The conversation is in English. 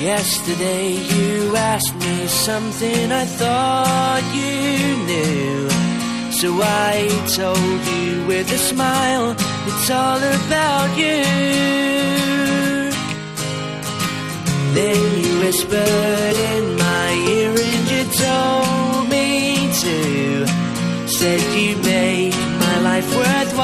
Yesterday you asked me something I thought you knew, so I told you with a smile, it's all about you. Then you whispered in my ear and you told me to, said you made my life worthwhile.